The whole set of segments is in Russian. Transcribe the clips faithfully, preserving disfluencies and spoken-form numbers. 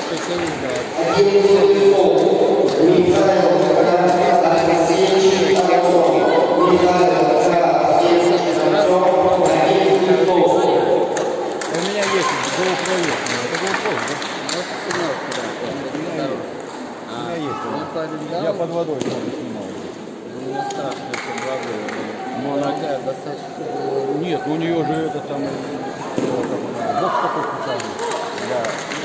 Я под водой снимал. Ну, не страшно, под водой. Но она достаточно... Нет, у нее же это там... Вот такой специальный. Да.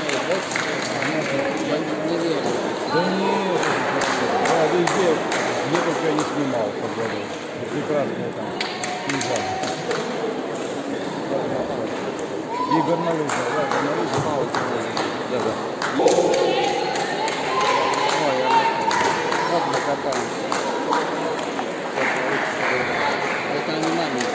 Я не верю. Да нет, да, везде, где только я не снимал под водой. Прекрасная там пейзаж. И горнолыжа, да, горнолыжа. Да, да. Ой, я вот накатался. Это не маленький.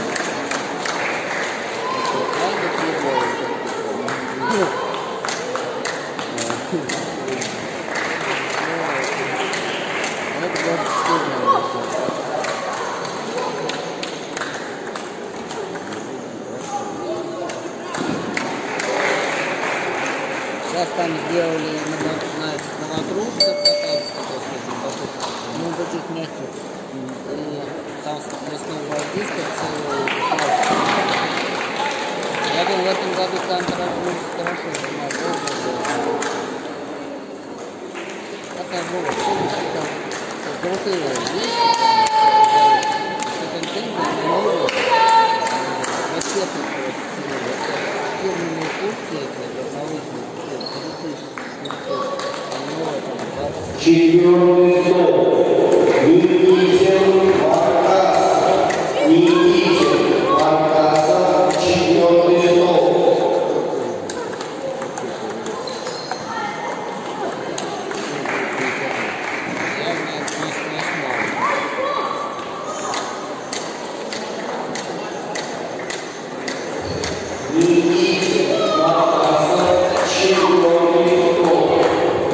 Сейчас там сделали на новотрубках кататься, ну вот этих мягких, и там на сноубордистах целый. Я думаю, в этом году там хорошо снимать. Это было, там крутые вещи, контейнеры, новые, рассветные фирменные куртки, горнолыжные, Четвертый стол. Никитин Маркаса. Никитин Маркаса. Четвертый стол. Никитин Маркаса. Четвертый стол.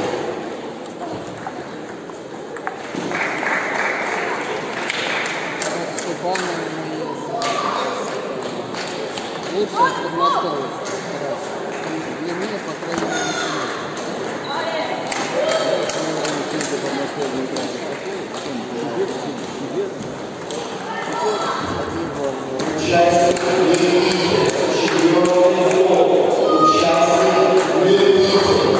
Лучше подготовить. Для меня, по крайней мере, Участник Никитин. Четвертый стол. Участник Никитин.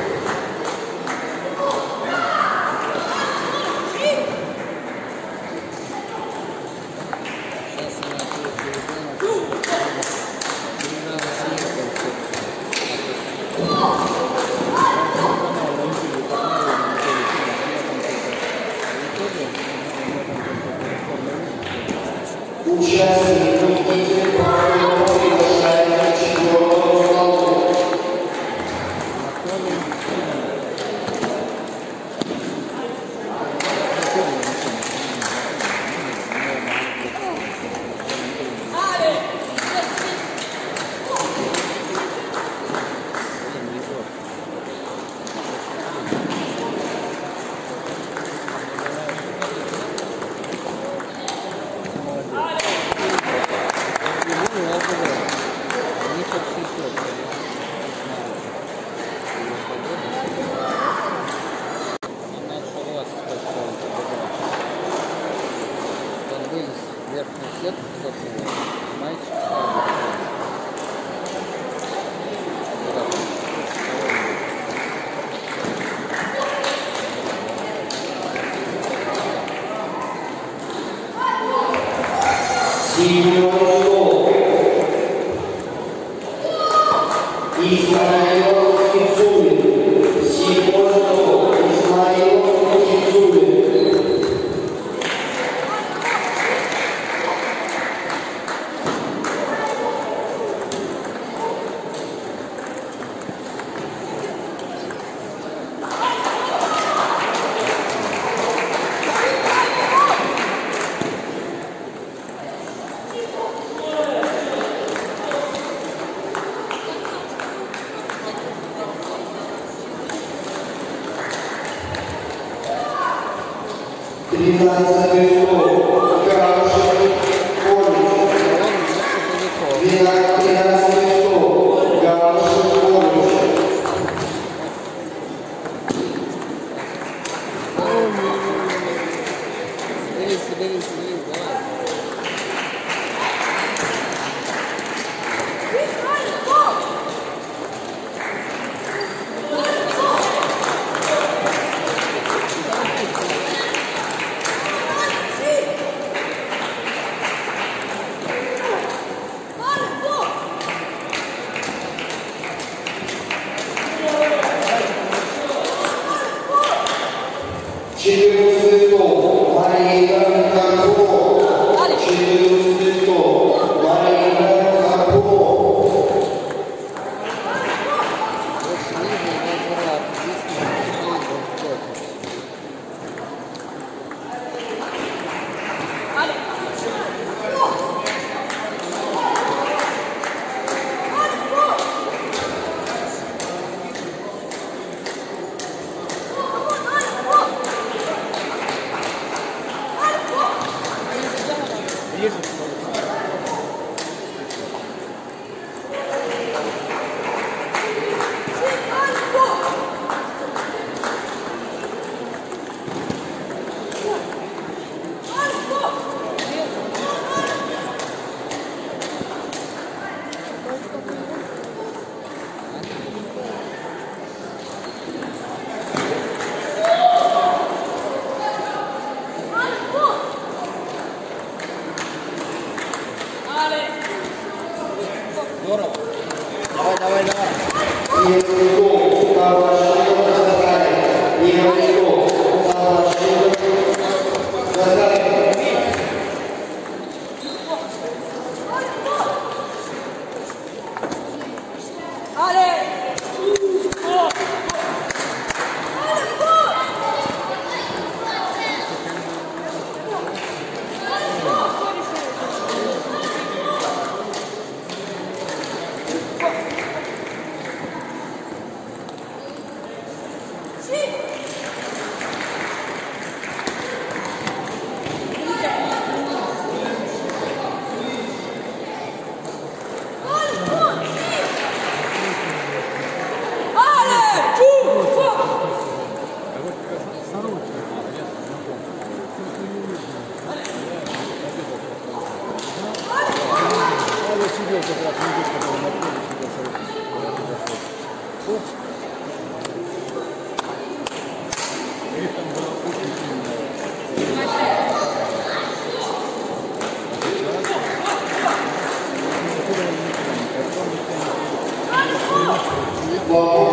Участник Никитин приглашается к четвертому столу. Верхний сетку закрыл, мальчик Седьмой стол. Исмаил Кицулин. Седьмой стол. Исмаил Кицулин. Тринадцатый стол. Гарышев Колюш. Тринадцатый стол. Гарышев Колюш. Здорово. Давай, давай, давай. И Ростов, Кавашенко, Захарин. И Ростов, Кавашенко, Захарин. Я сидел как раз неделю, когда он на поле сидел. Их там было очень сильно. Wow.